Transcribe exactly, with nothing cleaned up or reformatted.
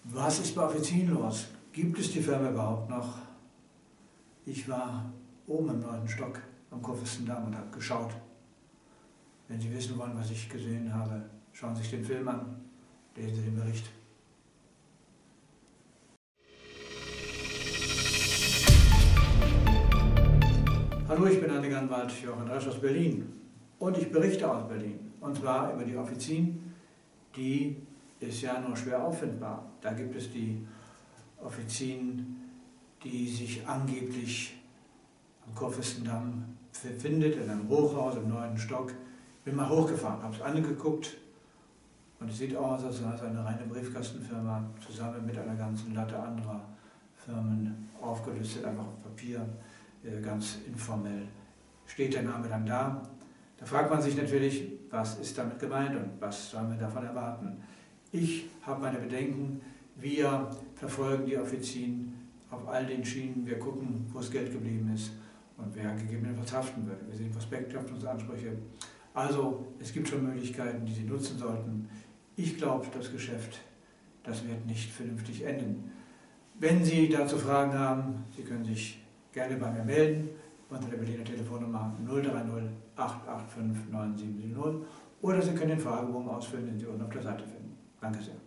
Was ist bei Offizien los? Gibt es die Firma überhaupt noch? Ich war oben im neunten Stock am Kurfürstendamm und habe geschaut. Wenn Sie wissen wollen, was ich gesehen habe, schauen Sie sich den Film an, lesen Sie den Bericht. Hallo, ich bin Anwalt Jochen Resch aus Berlin und ich berichte aus Berlin. Und zwar über die Offizien, die ist ja nur schwer auffindbar. Da gibt es die Offizien, die sich angeblich am Kurfürstendamm befindet, in einem Hochhaus im neunten Stock. Ich bin mal hochgefahren, habe es angeguckt und es sieht aus, als sei es eine reine Briefkastenfirma zusammen mit einer ganzen Latte anderer Firmen aufgelistet, einfach auf Papier, ganz informell. Steht der Name dann da? Da fragt man sich natürlich, was ist damit gemeint und was sollen wir davon erwarten? Ich habe meine Bedenken, wir verfolgen die Offizien auf all den Schienen, wir gucken, wo das Geld geblieben ist und wer gegebenenfalls haften wird. Wir sehen Prospekthaftungsansprüche. Also es gibt schon Möglichkeiten, die Sie nutzen sollten. Ich glaube, das Geschäft, das wird nicht vernünftig enden. Wenn Sie dazu Fragen haben, Sie können sich gerne bei mir melden unter der Berliner Telefonnummer null drei null acht acht fünf neun sieben sieben null oder Sie können den Fragebogen ausfüllen, den Sie unten auf der Seite finden. Danke sehr.